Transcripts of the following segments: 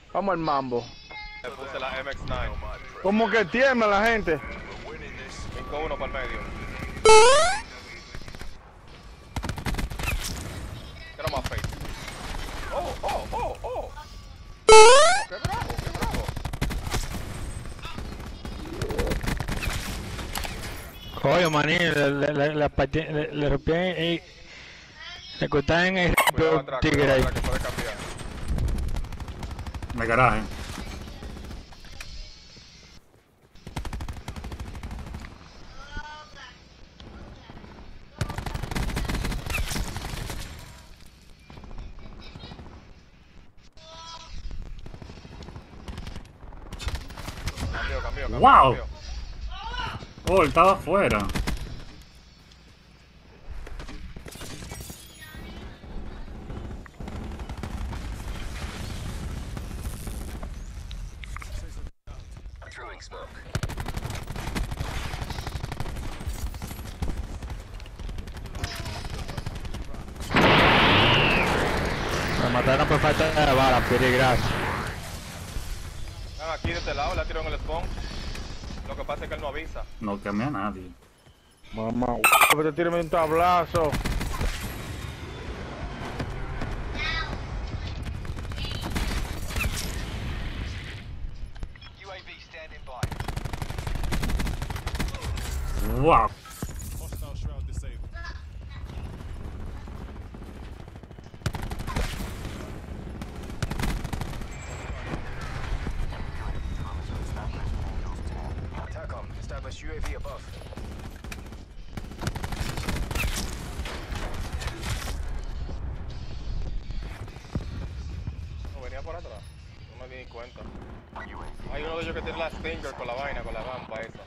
Vamos al mambo. Le puse la MX9. Como que tiembla la gente. 5-1 para el medio. Quiero más face. Oh. Qué bravo. Coño, maní, le rompían y le cortaban el Cuidado atrás, tigre ahí. que puede cambiar. En el garaje. Cambio. ¡Wow! Oh, él estaba afuera. Me mataron por falta de bala, peligroso. Aquí de este lado, la tiro en el spawn. Lo que pasa es que él no avisa. No quemé a nadie. Mamá, te tírame un tablazo. ¡Wow! UAV above. No, venía por atrás. No me di cuenta. Hay uno de ellos que tiene la Stinger con la vaina, con la rampa esa.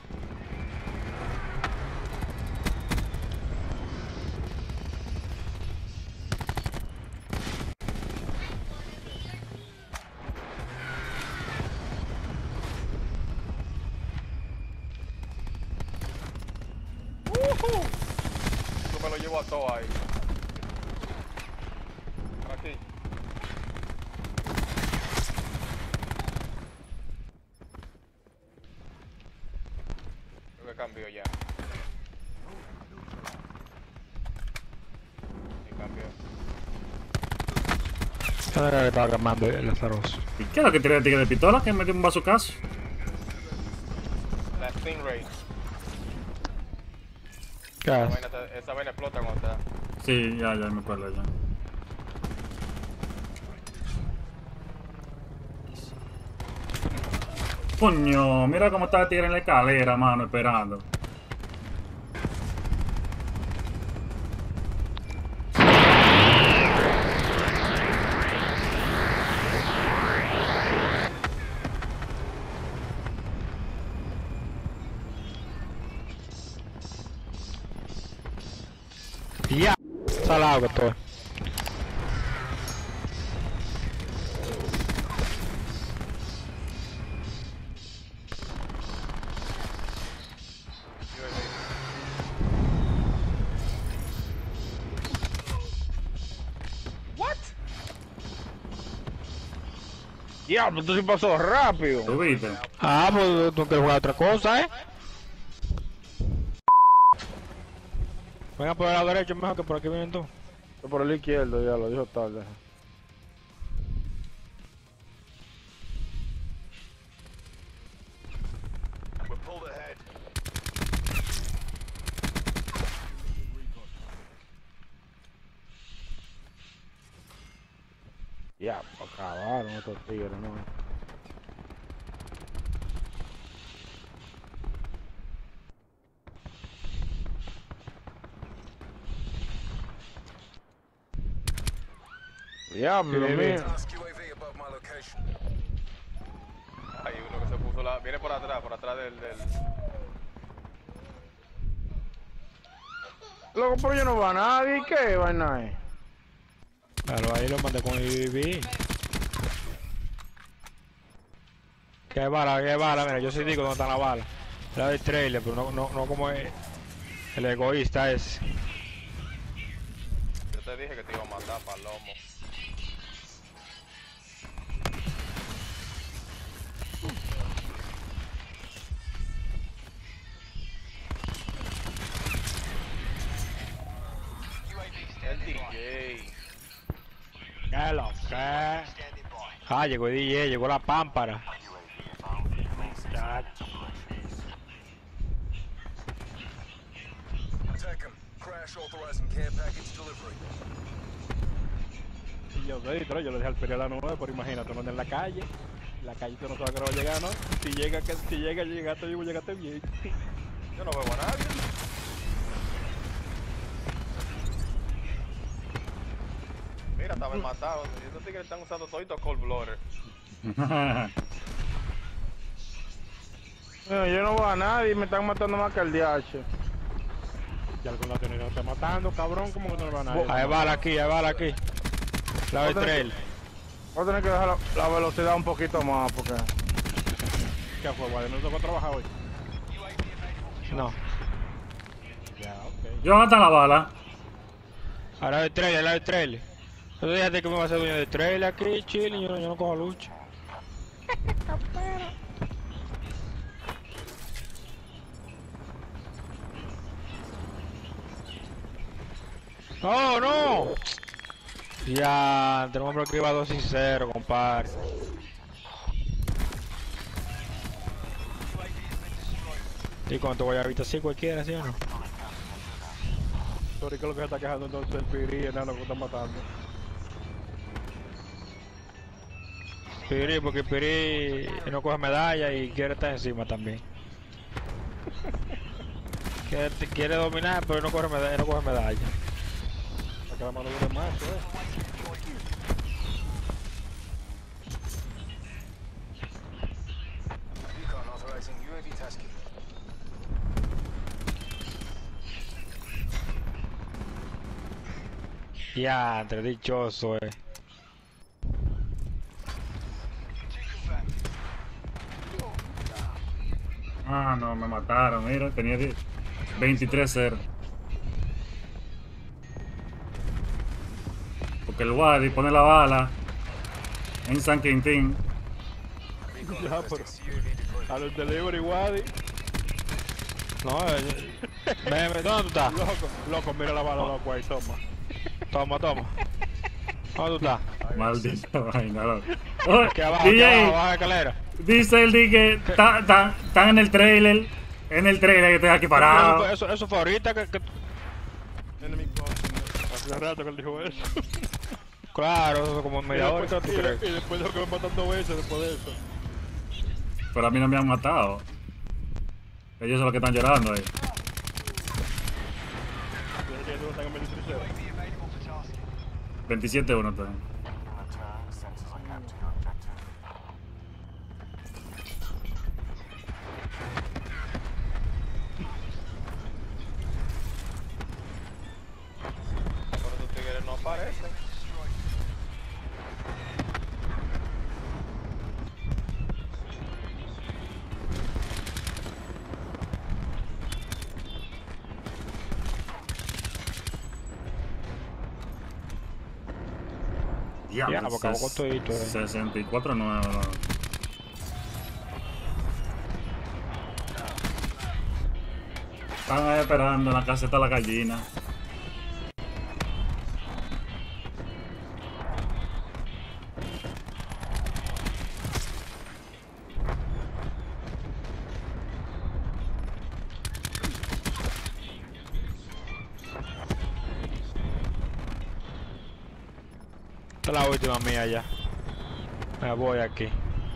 Yo me lo llevo a todo ahí. Aquí. Creo que cambió ya. Sí, cambió. ¿Dónde era que estaba quemando el azaroso? ¿Y qué es lo que tiene el tigre de pistola? Que metió un bazucazo. La Stingray. ¿Qué haces? Esa vaina explota cuando está. Sí, ya me acuerdo ya. Coño, mira cómo está el tigre en la escalera, mano, esperando. Ya, salado que estoy. What? Diablo, esto sí pasó rápido. ¿Tú viste? Ah, pues tú quieres jugar otra cosa, Venga por el lado derecho mejor que por aquí vienen tú. Por el izquierdo, ya lo dijo tarde. We're pulled ahead. Ya, acabaron estos tigres, ¿no? Diablo, mío. Task UAV above my location. Hay uno que se puso la. Viene por atrás del. Loco, pero yo no va a nadie, ¿qué vaina es? Claro, ahí lo mandé con IBB. ¿Qué bala? Mira, yo sí digo dónde está la bala. La del trailer, pero no como el egoísta es. Yo te dije que te iba a matar, palomo. ¿Qué? Ah, llegó el DJ, llegó la pámpara. Attack 'em. Crash authorizing care package delivery. Y yo sé, pero yo le dejé al Peri a la 9, pero imagínate, no anda en la calle. La calle tú no sabes que no va a llegar, ¿no? Si llega, llegaste vivo, llegaste bien. Yo no veo a nadie. Mira, estaban matados. Estos tigres están usando toditos cold blooded. Yo no veo a nadie, me están matando más que el DH. Ya algún latino está matando, cabrón, ¿cómo que no le van a nadie? Hay bala aquí, hay bala aquí. La del trail. Voy a tener que dejar la velocidad un poquito más, porque... ¿Qué fue, Guade? ¿No tocó trabajar hoy? No. Ya, ok. Yo, ¿dónde está la bala? Ahora del trailer, ahora del trailer. Tú déjate que me va a hacer dueño del trailer aquí, chile, yo no cojo lucha. ¡No, no! Ya, tenemos que iba 2-0, compadre. ¿Y cuánto voy a ahorita? ¿Sí cualquiera, sí o no? Sorry, que lo que se está quejando entonces el Piri, enano, que están matando. Piri, porque Piri no coge medalla y quiere estar encima también. Quiere dominar, pero no coge medalla. No coge medalla. Para que la mano dure más, Recon authorizing UAV tasking. Ya, entre dichoso, Ah, no, me mataron, mira, tenía 23-0. Porque el Wadi pone la bala en San Quintín. Recon Ya, logistics UAV deployed. A los delivery, Wadi. No, ¿dónde tú estás? Loco, mira la bala, loco, ahí, toma. Toma. ¿Dónde tú estás? Maldita vaina, loco. Oh, Aquí abajo, DJ, abajo la escalera. dice el que están en el trailer. En el trailer que estoy aquí parado. Eso fue ahorita que... Enemy crossing. Hace rato que él dijo eso. Claro, eso como media hora, ¿tú crees? Y después de lo que me matan 2 veces después de eso. Pero a mí no me han matado. Ellos son los que están llorando ahí. Desde que no están en Melitriseo. 27-1 también. Por esos tigres no aparecen. Ya, porque acabó con todito, 64-9. ¿no? Están ahí esperando en la caseta de la gallina. Esta es la última mía ya. Me voy aquí.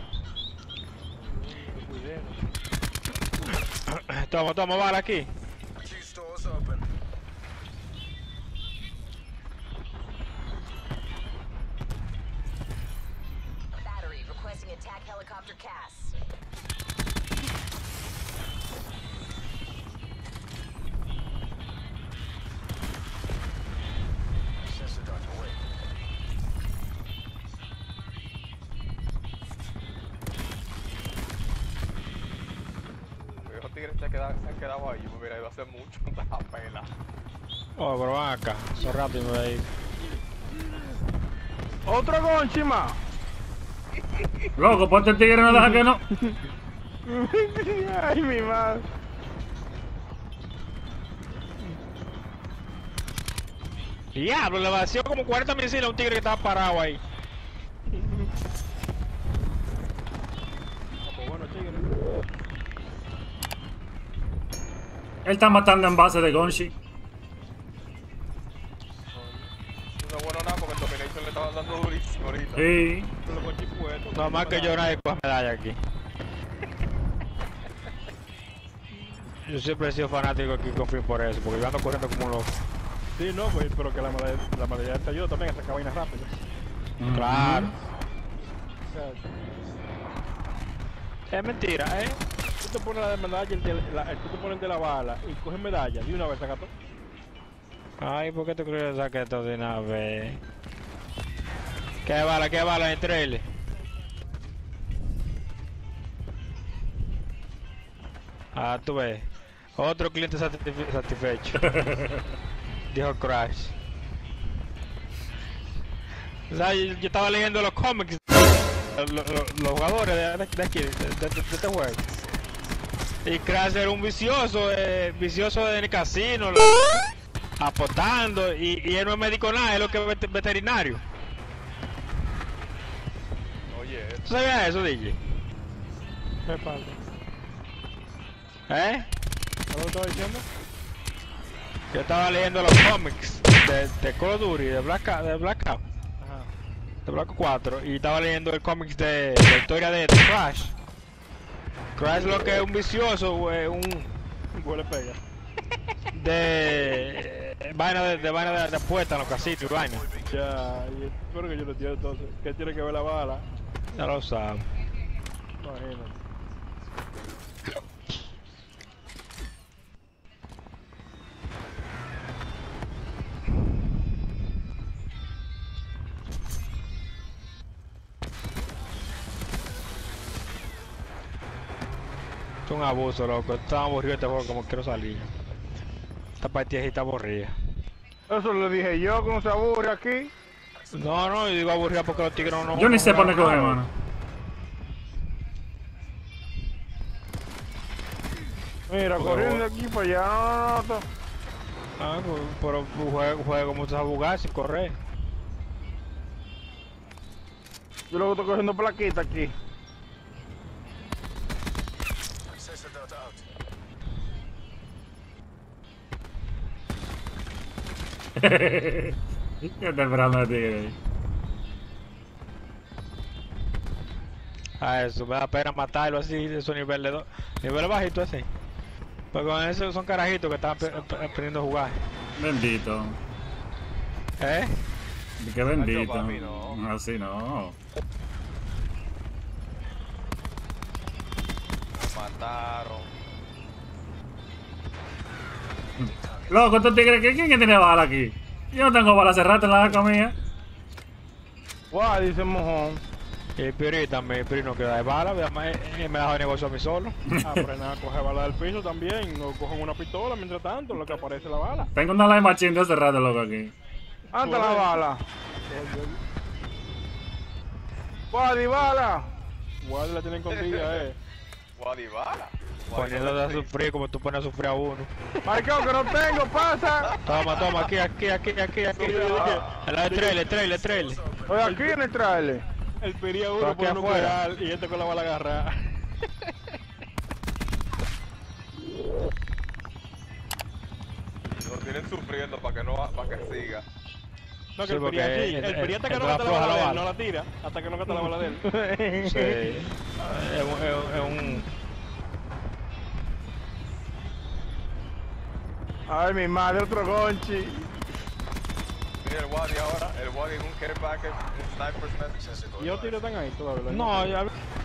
Toma, bala aquí. Q stores open. Battery requesting attack helicopter CAS. Sensor duct away. Esos tigres se han quedado ahí. Pues mira, iba a ser mucho. Da pena. Oh, pero van acá. Eso rápido me voy a ir. ¡Otro gonchima! Loco, ponte el tigre, no deja que no. Ay, mi madre. Diablo, le vació como 40 misiles a un tigre que estaba parado ahí. Él está matando en base de Gonshi. No es bueno nada porque el Domination le estaba dando durísimo ahorita. Sí. Pero con chipueto. No más que yo nadie coge medalla aquí. Yo siempre he sido fanático aquí con Free por eso, porque yo ando corriendo como un loco. Sí, no, pues, pero que la medalla te ayuda también a sacar vainas rápidas. Claro. O sea, Es mentira, ¿eh? tú te pones la de medalla, tú te pones el de la bala y coges medalla de una vez saca todo. Ay, ¿por qué tú crees que saqué esto de una vez? ¿Qué bala en el trailer? Ah, tú ves. Otro cliente satisfecho. Dijo Crash. O sea, yo estaba leyendo los cómics. Los jugadores de aquí, de este juego. Y Crash era un vicioso en el casino, apostando, y él no es médico nada, es lo que es veterinario. Oye, ¿Tú sabías eso, DJ? ¿Qué pasa? ¿Eh? ¿Qué lo estaba diciendo? Yo estaba leyendo los cómics de Call of Duty, de Blackout, Ajá. de Black 4, y estaba leyendo el cómics de la historia de Crash. Crash lo que es un vicioso, un Huele pega. vaina de apuestas en los casinos y vaina. Ya, y espero que yo lo entiendo entonces. ¿Qué tiene que ver la bala? Ya lo sabes. Imagínate. Es un abuso, loco. Estaba aburrido este juego, como quiero salir. Esta partida sí está aburrida. Eso le dije yo, que no se aburre aquí. No, yo digo aburrida porque los tigres no... Yo ni sé no por qué coge, juegan. mano. Mira, corriendo de aquí para allá. Ah, pero juego como a jugar sin correr. Yo luego estoy cogiendo plaquita aquí. Sensor data out. ¿Qué está esperando el tigre ahí? A eso, me da pena matarlo así, de su nivel de nivel bajito así. Porque con eso son carajitos que están aprendiendo a jugar. Bendito. ¿Eh? Qué bendito. papi, no. Así no. me mataron. Loco, ¿tú te crees que quién que tiene bala aquí? Yo no tengo bala hace rato en la vaca mía. Guau, dice el mojón. Y el Piri también, el Piri no queda de bala, me dejó el negocio a mí solo. Aprenden a coger bala del piso también. O cogen una pistola mientras tanto, lo que aparece la bala. Tengo una live machine de hace rato, loco, aquí. Anda la bala. Guau, bala. Igual la tienen escondida, Guadibala. Poniéndote a sufrir como tú pones a sufrir a uno. Marcado que no tengo, pasa. Toma, aquí. Al lado del trailer. Estoy aquí en el trailer. El piría Pero uno aquí por afuera. nuclear y este con la bala agarrada. Lo tienen sufriendo para que siga. No, que Sí, el porque piría sí. El piría hasta que no entra gasta la floja bala la de él, bala. no la tira. Hasta que no gasta la bala de él. Sí. Es un... Ay, mi madre, otro gonchi. Mira el Wadi ahora, el Wadi en un careback en Sniper's Nest. Sensor Y los tiros están ahí todavía. No, ya...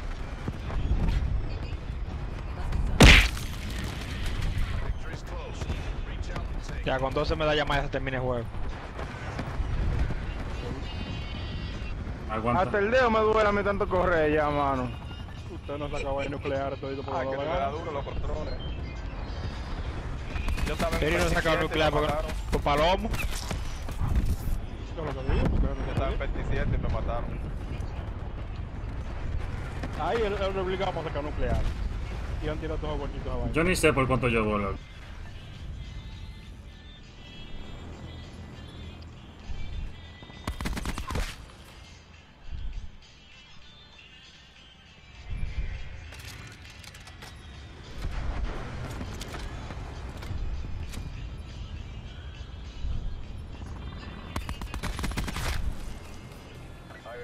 Victory's close. Reach out and take. Ya con 12 medallas más ya se termina el juego. Aguanta. Hasta el dedo me duele a mí tanto correr ya, mano. Usted no sacaba de nuclear todito por Ah, la que no bala. era duro los controles. Yo estaba en Piri no sacaba 27 y nuclear me porque... mataron. por palomo. Yo lo sabía, porque Yo estaba en 27 y me mataron. ahí él obligado para sacar nuclear. Y han tirado todos los bonitos abajo. Yo ni sé por cuánto llevo, loco.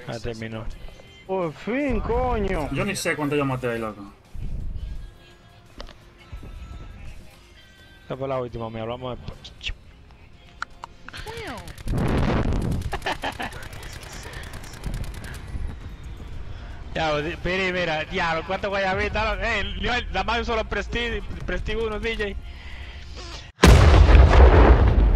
Ya terminó. Por fin, coño. Yo ni sé cuánto yo maté ahí, loco. Esta fue la última, me hablamos después. Ya, Piri, mira, diablo, ¿cuánto guayabitas? Nada más un solo Prestige 1, DJ.